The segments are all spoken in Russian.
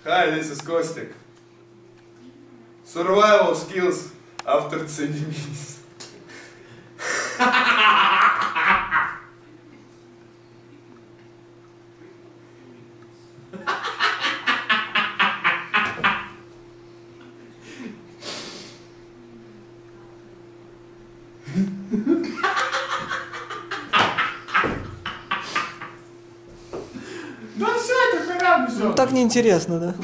Hi, this is Kostik. Survival skills after 20 minutes. Ну все, это храм все. Ну так неинтересно, да?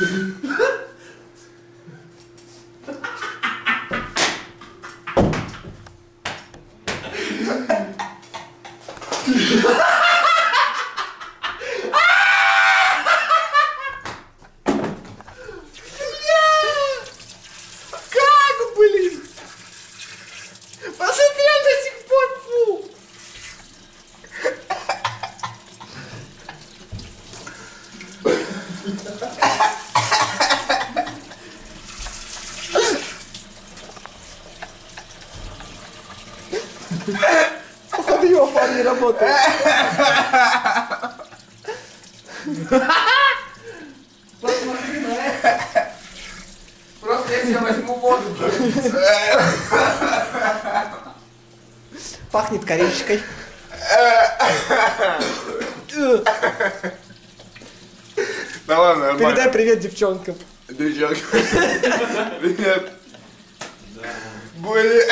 Как, блин? Посмотри, он до сих пор, фу. Походу его фан не работает. Посмотри на это. Просто если я возьму воду, Пахнет корейчикой. Да ладно, нормально. Передай привет девчонкам. Девчонки. Привет. Блин.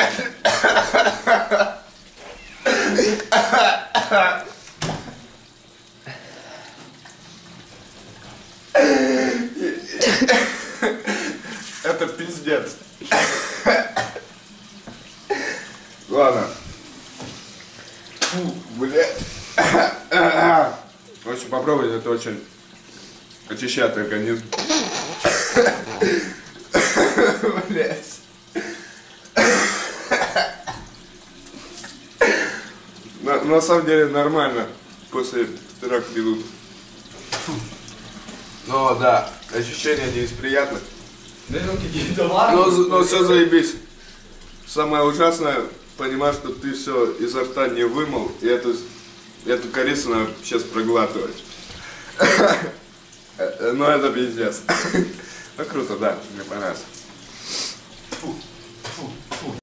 Это пиздец. Ладно. Фу, блядь. В общем, попробуйте, это очень очищает организм. Блядь. На самом деле нормально после 4 минут. Но да, ощущения не из приятных. Но все заебись. Самое ужасное, понимаешь, что ты все изо рта не вымыл, и эту корицу надо сейчас проглатывать. Ну это пиздец. Ну круто, да, мне понравилось. Фу.